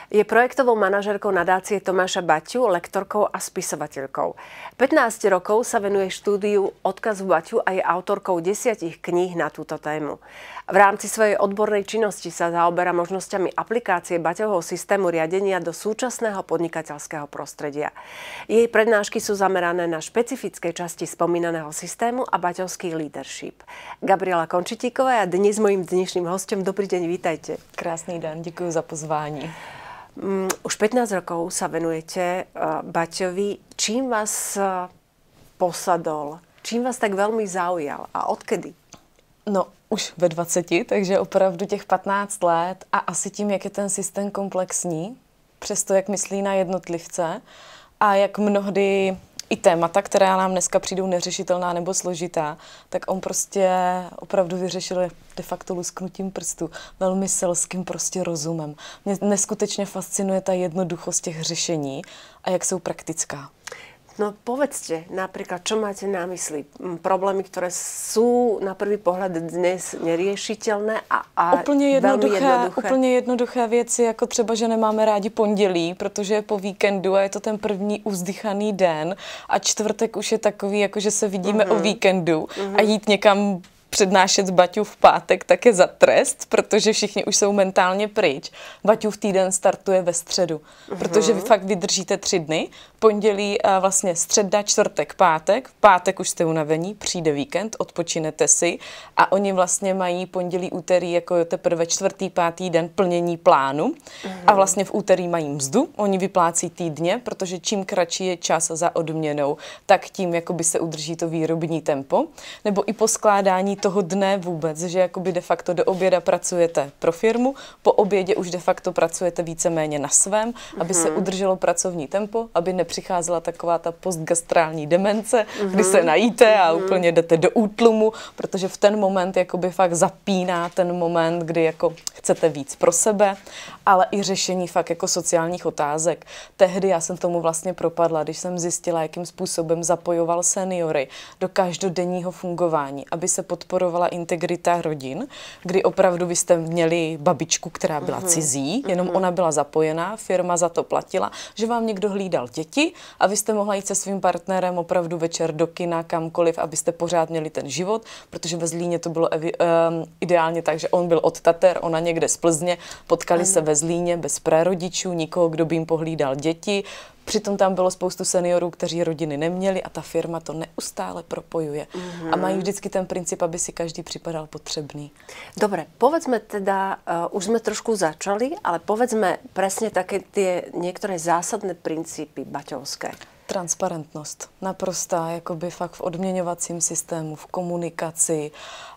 Je projektovou manažérkou nadácie Tomáša Baťu, lektorkou a spisovateľkou. 15 rokov sa venuje štúdiu odkazu Baťu a je autorkou 10 kníh na túto tému. V rámci svojej odbornej činnosti sa zaoberá možnosťami aplikácie Baťovho systému riadenia do súčasného podnikateľského prostredia. Jej prednášky sú zamerané na špecifické časti spomínaného systému a baťovský leadership. Gabriela Končitíková je dnes mojím dnešným hostem. Dobrý deň, vítajte. Krásný den, děkuji za pozvání. Už 15 rokov sa venujete Baťovi. Čím vás posadol? Čím vás tak veľmi zaujal? A odkedy? No, už ve 20, takže opravdu těch 15 let a asi tím, jak je ten systém komplexní, přesto jak myslí na jednotlivce a jak mnohdy i témata, která nám dneska přijdou neřešitelná nebo složitá, tak on prostě opravdu vyřešil de facto lusknutím prstu, velmi selským prostě rozumem. Mě neskutečně fascinuje ta jednoduchost těch řešení a jak jsou praktická. No povedzte napríklad, čo máte na mysli? Problémy, ktoré sú na prvý pohľad dnes neriešiteľné a úplně jednoduché věci, jako třeba, že nemáme rádi pondělí, protože je po víkendu a je to ten první uzdychaný den a čtvrtek už je takový, jako že se vidíme o víkendu a jít někam přednášet Baťu v pátek tak je za trest, protože všichni už jsou mentálně pryč. Baťův týden startuje ve středu, protože vy fakt vydržíte 3 dny, pondělí vlastně středa, čtvrtek, pátek, v pátek už jste unavení, přijde víkend, odpočinete si a oni vlastně mají pondělí, úterý jako teprve 4., 5. den plnění plánu a vlastně v úterý mají mzdu, oni vyplácí týdně, protože čím kratší je čas za odměnou, tak tím jakoby se udrží to výrobní tempo, nebo i poskládání toho dne vůbec, že jakoby de facto do oběda pracujete pro firmu, po obědě už de facto pracujete víceméně na svém, aby se udrželo pracovní tempo, aby nepřicházela taková ta postgastrální demence, kdy se najíte a úplně jdete do útlumu, protože v ten moment jakoby fakt zapíná ten moment, kdy jako chcete víc pro sebe, ale i řešení fakt jako sociálních otázek. Tehdy já jsem tomu vlastně propadla, když jsem zjistila, jakým způsobem zapojoval seniory do každodenního fungování, aby se podporovala integrita rodin, kdy opravdu vy jste měli babičku, která byla cizí, jenom ona byla zapojená, firma za to platila, že vám někdo hlídal děti a vy jste mohla jít se svým partnerem opravdu večer do kina, kamkoliv, abyste pořád měli ten život, protože ve Zlíně to bylo ideálně tak, že on byl od Tater, ona někde z Plzně, potkali se ve Zlíně bez prarodičů, nikoho, kdo by jim pohlídal děti. Přitom tam bylo spoustu seniorů, kteří rodiny neměli a ta firma to neustále propojuje. A mají vždycky ten princip, aby si každý připadal potřebný. Dobre, povedzme teda, už sme trošku začali, ale povedzme presne také tie niektoré zásadné princípy baťovské. Transparentnost. Naprostá, jakoby fakt v odměňovacím systému, v komunikaci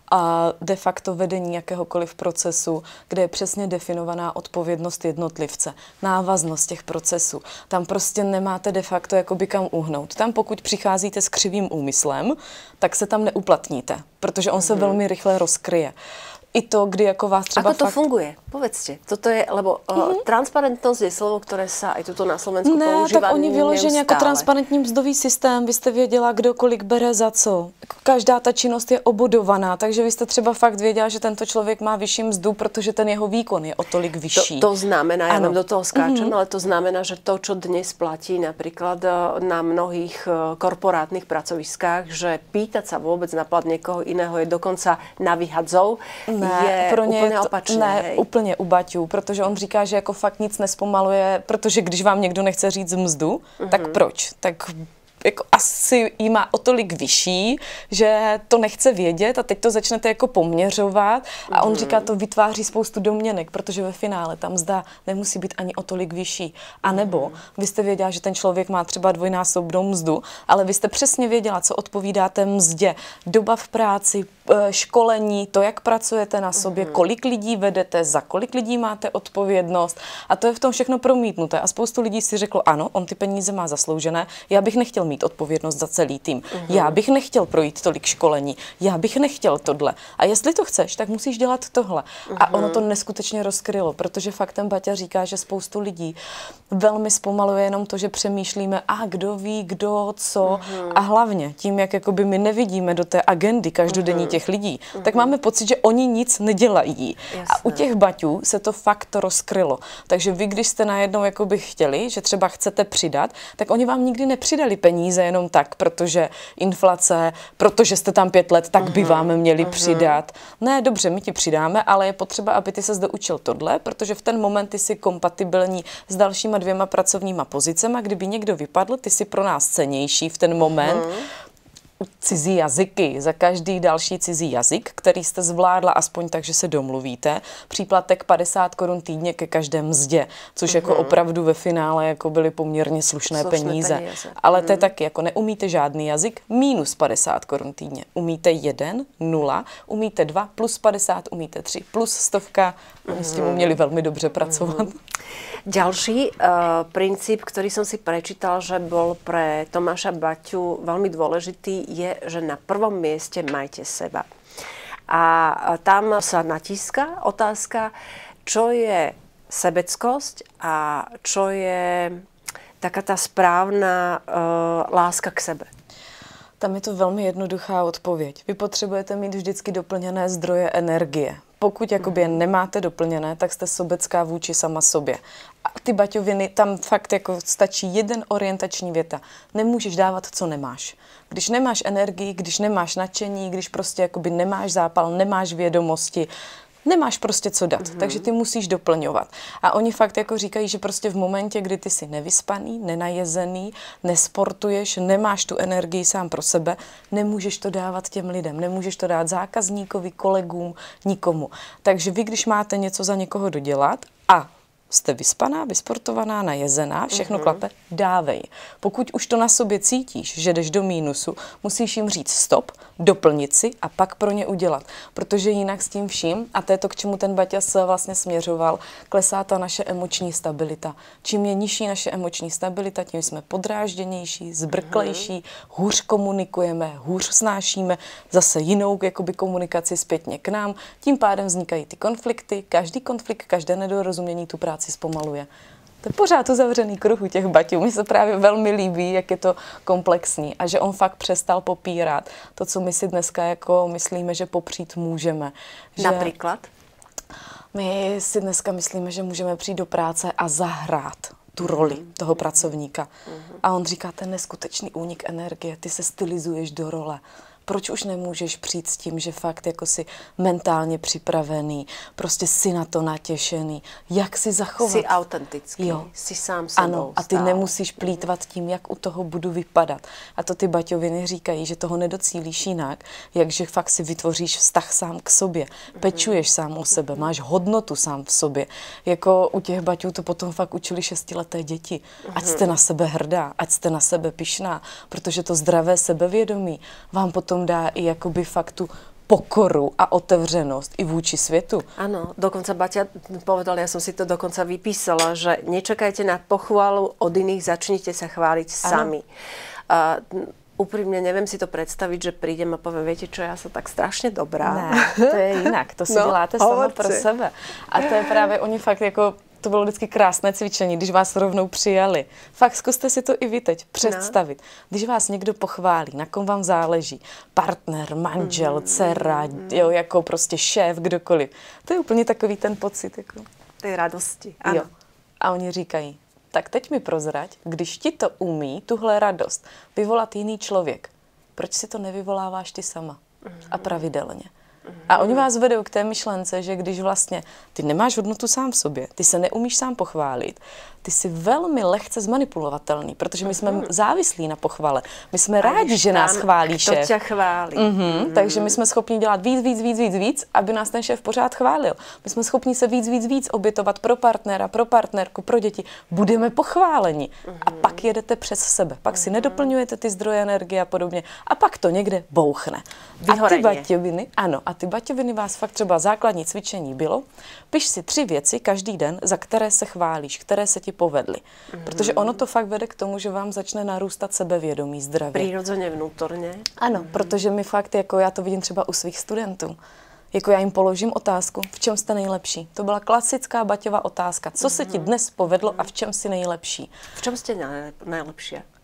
a de facto vedení jakéhokoliv procesu, kde je přesně definovaná odpovědnost jednotlivce, návaznost těch procesů. Tam prostě nemáte de facto jakoby kam uhnout. Tam pokud přicházíte s křivým úmyslem, tak se tam neuplatníte, protože on se velmi rychle rozkryje. I to, kdy jako vás třeba Ako to funguje? Povedzte. Toto je, lebo transparentnosť je slovo, ktoré sa aj tuto na Slovensku používa neustále. Tak oni vyloženě jako transparentní mzdový systém, vy jste věděla, kdo kolik bere za co. Každá ta činnost je obodovaná, takže vy jste třeba fakt věděla, že tento člověk má vyšší mzdu, protože ten jeho výkon je o tolik vyšší. To znamená, ja vám do toho skáčem, ale to znamená, že to, čo dnes platí napríklad na mnohých korporátnych pracoviskách, že pýtať sa vôbec na plat niekoho iného je dokonca na vyhadzov, je pro ně úplně opačné. Ne, úplně u Baťů, protože on říká, že jako fakt nic nespomaluje, protože když vám někdo nechce říct mzdu, tak proč? Tak jako asi jí má o tolik vyšší, že to nechce vědět a teď to začnete jako poměřovat a on říká, to vytváří spoustu domněnek, protože ve finále ta mzda nemusí být ani o tolik vyšší. A nebo vy jste věděla, že ten člověk má třeba dvojnásobnou mzdu, ale vy jste přesně věděla, co odpovídáte mzdě, doba v práci, školení, to, jak pracujete na sobě, kolik lidí vedete, za kolik lidí máte odpovědnost a to je v tom všechno promítnuté. A spoustu lidí si řeklo, ano, on ty peníze má zasloužené, já bych nechtěl mít odpovědnost za celý tým. Já bych nechtěl projít tolik školení. Já bych nechtěl tohle. A jestli to chceš, tak musíš dělat tohle. A ono to neskutečně rozkrylo, protože fakt ten Baťa říká, že spoustu lidí velmi zpomaluje jenom to, že přemýšlíme, kdo ví, kdo, co. A hlavně tím, jak jakoby my nevidíme do té agendy každodenní těch lidí, tak máme pocit, že oni nic nedělají. Jasné. A u těch baťů se to fakt rozkrylo. Takže vy, když jste najednou jakoby chtěli, že třeba chcete přidat, tak oni vám nikdy nepřidali peníze jenom tak, protože inflace, protože jste tam 5 let, tak by vám měli přidat. Ne, dobře, my ti přidáme, ale je potřeba, aby ty ses doučil tohle, protože v ten moment ty jsi kompatibilní s dalšíma 2 pracovníma pozicema. Kdyby někdo vypadl, ty jsi pro nás cennější v ten moment. Cizí jazyky, za každý další cizí jazyk, který jste zvládla aspoň tak, že se domluvíte. Příplatek 50 korun týdně ke každé mzdě, což jako opravdu ve finále jako byly poměrně slušné peníze. Ale to je taky, jako neumíte žádný jazyk, minus 50 korun týdně. Umíte 1, 0, umíte 2, plus 50, umíte 3, plus 100. Oni s tím uměli velmi dobře pracovat. Ďalší princíp, ktorý som si prečítal, že bol pre Tomáša Baťu veľmi dôležitý, je, že na prvom mieste majte seba. A tam sa natíska otázka, čo je sebeckosť a čo je taká tá správna láska k sebe. Tam je to velmi jednoduchá odpověď. Vy potřebujete mít vždycky doplněné zdroje energie. Pokud jakoby je nemáte doplněné, tak jste sobecká vůči sama sobě. A ty baťoviny, tam fakt jako stačí jeden orientační věta. Nemůžeš dávat, co nemáš. Když nemáš energii, když nemáš nadšení, když prostě jakoby nemáš zápal, nemáš vědomosti, nemáš prostě co dát, takže ty musíš doplňovat. A oni fakt jako říkají, že prostě v momentě, kdy ty jsi nevyspaný, nenajezený, nesportuješ, nemáš tu energii sám pro sebe, nemůžeš to dávat těm lidem, nemůžeš to dát zákazníkovi, kolegům, nikomu. Takže vy, když máte něco za někoho dodělat a jste vyspaná, vysportovaná, najezená, všechno klape, dávej. Pokud už to na sobě cítíš, že jdeš do mínusu, musíš jim říct stop, doplnit si a pak pro ně udělat. Protože jinak s tím vším, a to je to, k čemu ten Baťa se vlastně směřoval, klesá ta naše emoční stabilita. Čím je nižší naše emoční stabilita, tím jsme podrážděnější, zbrklejší, hůř komunikujeme, hůř snášíme, zase jinou jakoby komunikaci zpětně k nám. Tím pádem vznikají ty konflikty, každý konflikt, každé nedorozumění tu práci zpomaluje. To je pořád uzavřený kruh u těch Baťů. Mně se právě velmi líbí, jak je to komplexní a že on fakt přestal popírat to, co my si dneska jako myslíme, že popřít můžeme. Že Například? My si dneska myslíme, že můžeme přijít do práce a zahrát tu roli toho pracovníka. A on říká, ten neskutečný únik energie, ty se stylizuješ do role. Proč už nemůžeš přijít s tím, že fakt jako jsi mentálně připravený, prostě jsi na to natěšený, jak si zachovat. Jsi autentický, jo. Jsi sám sebou. Ano, a ty nemusíš plýtvat tím, jak u toho budu vypadat. A to ty baťoviny říkají, že toho nedocílíš jinak, jakže fakt si vytvoříš vztah sám k sobě, pečuješ sám o sebe, máš hodnotu sám v sobě. Jako u těch Baťů to potom fakt učili 6leté děti. Ať jste na sebe hrdá, ať jste na sebe pyšná, protože to zdravé sebevědomí vám potom dá i jakoby fakt tu pokoru a otevřenost i vůči světu. Áno, dokonca Baťa povedal, ja som si to dokonca vypísala, že nečakajte na pochvalu od iných, začnite sa chváliť sami. Úprimne neviem si to predstaviť, že prídem a poviem, viete čo, ja som tak strašne dobrá. Ne, to je jinak, to si děláte sama pro sebe. A to je právě, oni fakt jako, to bylo vždycky krásné cvičení, když vás rovnou přijali. Fakt zkuste si to i vy teď představit. Když vás někdo pochválí, na kom vám záleží, partner, manžel, dcera, jo, jako prostě šéf, kdokoliv. To je úplně takový ten pocit. Jako. Tej radosti, ano. Jo. A oni říkají, tak teď mi prozrať, když ti to umí, tuhle radost, vyvolat jiný člověk, proč si to nevyvoláváš ty sama a pravidelně? A oni vás vedou k té myšlence, že když vlastně ty nemáš hodnotu sám v sobě, ty se neumíš sám pochválit, ty jsi velmi lehce zmanipulovatelný, protože my jsme závislí na pochvale. My jsme rádi, že nás chválí šéf. To tě chválí. Takže my jsme schopni dělat víc, aby nás ten šéf pořád chválil. My jsme schopni se víc obětovat pro partnera, pro partnerku, pro děti. Budeme pochváleni. A pak jedete přes sebe. Pak si nedoplňujete ty zdroje energie a podobně. A pak to někde bouchne. A ty baťoviny, ano, a ty baťoviny vás fakt třeba základní cvičení bylo, piš si 3 věci každý den, za které se chválíš, které se ti povedly. Protože ono to fakt vede k tomu, že vám začne narůstat sebevědomí, zdraví. Přirozeně, vnútorně. Ano, protože my fakt, jako já to vidím třeba u svých studentů, jako já jim položím otázku, v čem jste nejlepší. To byla klasická Baťova otázka. Co se ti dnes povedlo a v čem jsi nejlepší? V čem jste nejlepší?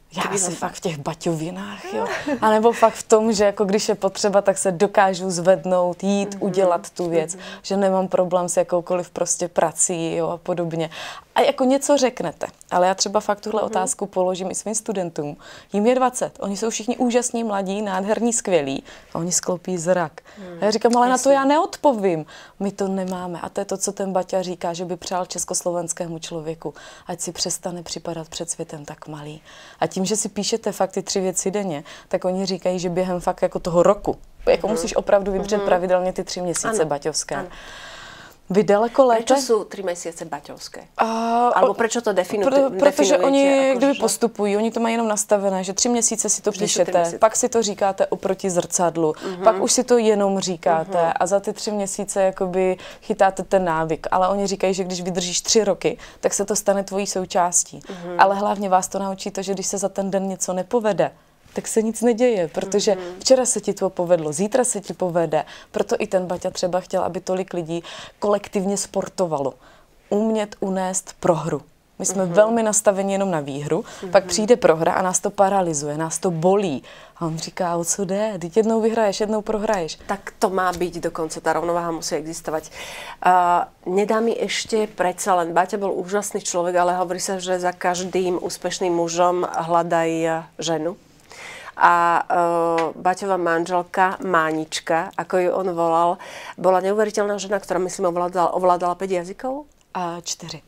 Já asi fakt v těch baťovinách, jo. A nebo fakt v tom, že jako když je potřeba, tak se dokážu zvednout, jít, udělat tu věc, že nemám problém s jakoukoliv prostě prací, jo, a podobně. A jako něco řeknete, ale já třeba fakt tuhle otázku položím i svým studentům. Jim je 20, oni jsou všichni úžasní, mladí, nádherní, skvělí a oni sklopí zrak. A já říkám, ale na to já neodpovím. My to nemáme. A to je to, co ten Baťa říká, že by přál československému člověku, ať si přestane připadat před světem tak malý. A tím, že si píšete fakt ty 3 věci denně, tak oni říkají, že během fakt jako toho roku, jako musíš opravdu vydržet pravidelně ty 3 měsíce baťovské. Ano. Vy daleko lépe... Prečo sú 3 mesiace baťovské? Alebo prečo to definujete? Protože oni, kdyby postupují, oni to mají jenom nastavené, že 3 měsíce si to píšete, pak si to říkáte oproti zrcadlu, pak už si to jenom říkáte a za ty 3 měsíce jakoby chytáte ten návyk. Ale oni říkají, že když vydržíš 3 roky, tak se to stane tvojí součástí. Ale hlavně vás to naučí to, že když se za ten den něco nepovede, tak se nic neděje, protože včera se ti to povedlo, zítra se ti povede. Proto i ten Baťa třeba chtěl, aby tolik lidí kolektivně sportovalo. Umět unést prohru. My jsme velmi nastaveni jenom na výhru, pak přijde prohra a nás to paralyzuje, nás to bolí. A on říká, o co jde? Teď jednou vyhraješ, jednou prohraješ. Tak to má byť dokonca, tá rovnováha musí existovať. Nedá mi ešte predsa len, Baťa bol úžasný človek, ale hovorí sa, že za každým úspešným mužom hľadaj ženu. A Baťová manželka Mánička, ako ju on volal, bola neuveriteľná žena, ktorá, myslím, ovládala 5 jazykov? 4.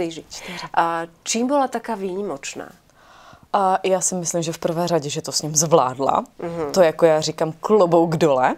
Čím bola taká výnimočná? Já si myslím, že v prvé řadě, že to s ním zvládla. To jako já říkám klobouk dole.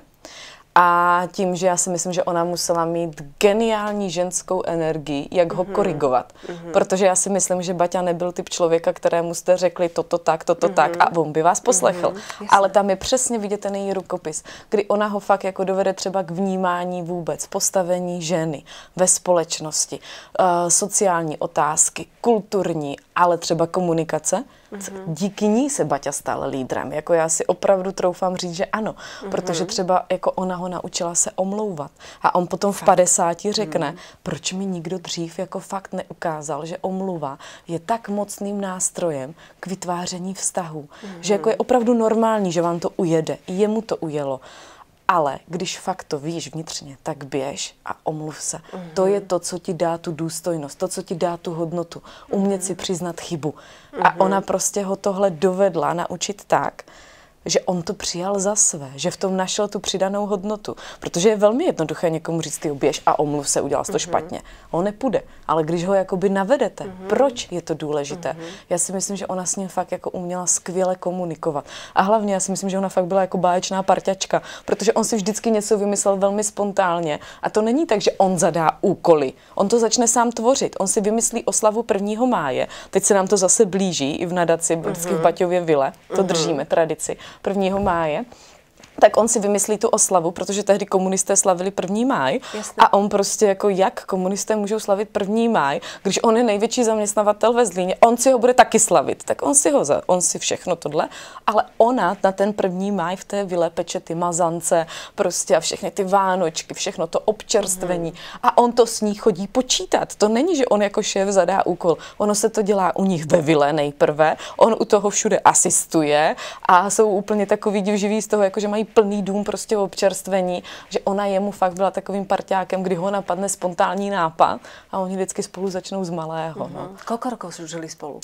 A tím, že já si myslím, že ona musela mít geniální ženskou energii, jak ho korigovat. Protože já si myslím, že Baťa nebyl typ člověka, kterému jste řekli toto tak a on by vás poslechl. Ale tam je přesně vidět ten její rukopis, kdy ona ho fakt jako dovede třeba k vnímání vůbec, postavení ženy ve společnosti, sociální otázky, kulturní, ale třeba komunikace. Díky ní se Baťa stal lídrem. Jako já si opravdu troufám říct, že ano. Protože třeba jako ona ho naučila se omlouvat. A on potom v 50 řekne, proč mi nikdo dřív jako fakt neukázal, že omluva je tak mocným nástrojem k vytváření vztahů. Že jako je opravdu normální, že vám to ujede. I jemu to ujelo. Ale když fakt to víš vnitřně, tak běž a omluv se. To je to, co ti dá tu důstojnost, to, co ti dá tu hodnotu. Umět si přiznat chybu. A ona prostě ho tohle dovedla naučit tak, že on to přijal za své, že v tom našel tu přidanou hodnotu. Protože je velmi jednoduché někomu říct, ty běž a omluv se, udělal jsi to špatně. On nepůjde. Ale když ho jakoby navedete, proč je to důležité? Já si myslím, že ona s ním fakt jako uměla skvěle komunikovat. A hlavně já si myslím, že ona fakt byla jako báječná parťačka, protože on si vždycky něco vymyslel velmi spontánně. A to není tak, že on zadá úkoly. On to začne sám tvořit. On si vymyslí oslavu 1. máje. Teď se nám to zase blíží i v nadaci, vždycky v Baťově vile. To držíme tradici. 1. máje, tak on si vymyslí tu oslavu, protože tehdy komunisté slavili 1. máj. Jasně. A on prostě jako, jak komunisté můžou slavit 1. máj, když on je největší zaměstnavatel ve Zlíně, on si ho bude taky slavit. Tak on si všechno tohle, ale ona na ten 1. máj v té vile peče ty mazance prostě a všechny ty vánočky, všechno to občerstvení. A on to s ní chodí počítat. To není, že on jako šéf zadá úkol. Ono se to dělá u nich ve vile nejprve, on u toho všude asistuje a jsou úplně takový divživí z toho, jako že mají plný dům prostě občerstvení, že ona jemu fakt byla takovým parťákem, kdy ho napadne spontánní nápad a oni vždycky spolu začnou z malého. No. Koľko rokov si žili spolu?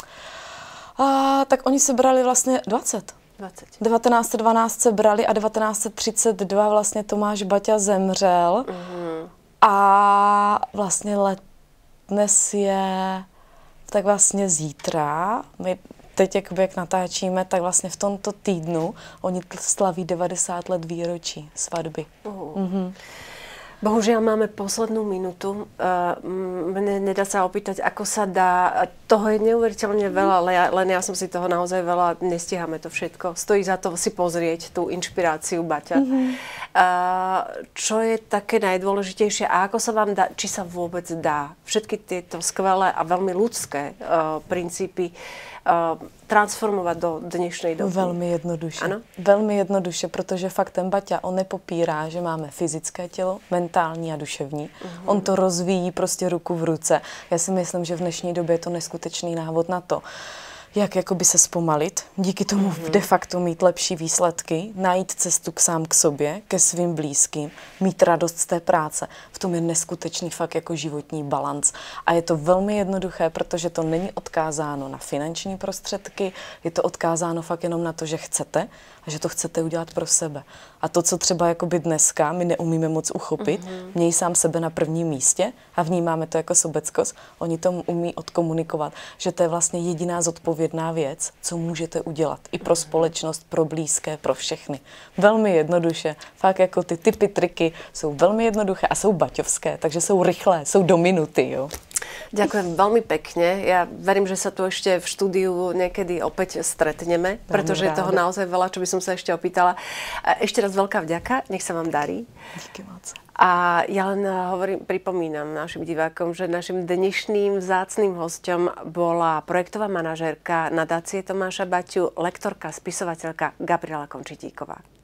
Tak oni se brali vlastně 20. 1912 se brali a 1932 vlastně Tomáš Baťa zemřel a vlastně dnes je tak vlastně zítra. My teď, jak natáčíme, tak vlastně v tomto týdnu oni slaví 90 let výročí svatby. Bohužiaľ máme poslednú minútu. Mne nedá sa opýtať, ako sa dá. Toho je neuveriteľne veľa, len ja som si toho naozaj veľa, nestíhame to všetko. Stojí za to si pozrieť tú inšpiráciu Baťa. Čo je také najdôležitejšie a ako sa vám dá, či sa vôbec dá všetky tieto skvelé a veľmi ľudské princípy transformovat do dnešnej doby? Velmi jednoduše. Ano? Velmi jednoduše, protože fakt ten Baťa, on nepopírá, že máme fyzické tělo, mentální a duševní. On to rozvíjí prostě ruku v ruce. Já si myslím, že v dnešní době je to neskutečný návod na to, jak jakoby se zpomalit, díky tomu de facto mít lepší výsledky, najít cestu sám k sobě, ke svým blízkým, mít radost z té práce. V tom je neskutečný fakt jako životní balanc. A je to velmi jednoduché, protože to není odkázáno na finanční prostředky, je to odkázáno fakt jenom na to, že chcete a že to chcete udělat pro sebe. A to, co třeba jakoby dneska my neumíme moc uchopit, měj sám sebe na prvním místě a vnímáme to jako sobeckost, oni to umí odkomunikovat, že to je vlastně jediná zodpovědná věc, co můžete udělat i pro společnost, pro blízké, pro všechny. Velmi jednoduše. Fakt jako ty typy, triky jsou velmi jednoduché a jsou baťovské, takže jsou rychlé, jsou do minuty, jo. Ďakujem veľmi pekne. Ja verím, že sa tu ešte v štúdiu niekedy opäť stretneme, pretože je toho naozaj veľa, čo by som sa ešte opýtala. Ešte raz veľká vďaka, nech sa vám darí. Díky moc. A ja len pripomínam našim divákom, že našim dnešným vzácnym hosťom bola projektová manažérka nadácie Tomáša Baťu, lektorka, spisovateľka Gabriela Končitíková.